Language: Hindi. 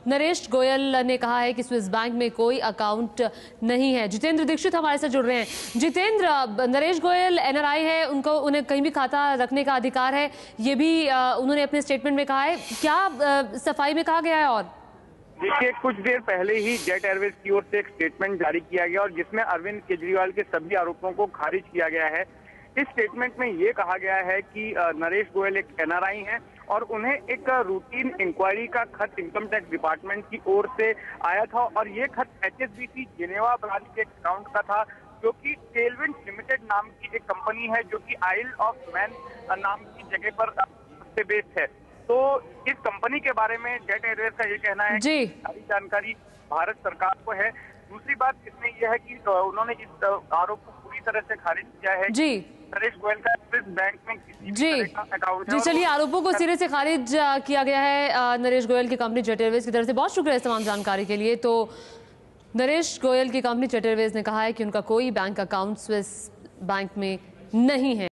नरेश गोयल ने कहा है कि स्विस बैंक में कोई अकाउंट नहीं है। जितेंद्र दीक्षित हमारे साथ जुड़ रहे हैं। जितेंद्र, नरेश गोयल एनआरआई है, उन्हें कहीं भी खाता रखने का अधिकार है, ये भी उन्होंने अपने स्टेटमेंट में कहा है। क्या सफाई में कहा गया है? और देखिए, कुछ देर पहले ही जेट एयरवेज की ओर से एक स्टेटमेंट जारी किया गया और जिसमें अरविंद केजरीवाल के सभी आरोपों को खारिज किया गया है। इस स्टेटमेंट में ये कहा गया है कि नरेश गोयल एक एनआरआई हैं और उन्हें एक रूटीन इंक्वायरी का खत इनकम टैक्स डिपार्टमेंट की ओर से आया था और ये खत एचएसबीसी जिनेवा ब्रांच के अकाउंट का था, जो कि टेलविंड लिमिटेड नाम की एक कंपनी है जो कि आइल ऑफ मैन नाम की जगह पर से बेस्ड है। तो इस कंपनी के बारे में जेट एयरवेज का ये कहना है कि सारी जानकारी भारत सरकार को है। दूसरी बात इसमें यह है कि उन्होंने इस आरोप को पूरी तरह से खारिज किया है जी। नरेश गोयल का स्विस बैंक में किसी भी तरह का अकाउंट है। चलिए, आरोपों को सिरे से खारिज किया गया है नरेश गोयल की कंपनी जेट एयरवेज की तरफ से। बहुत शुक्रिया इस तमाम जानकारी के लिए। तो नरेश गोयल की कंपनी जेट एयरवेज ने कहा है कि उनका कोई बैंक अकाउंट स्विस बैंक में नहीं है।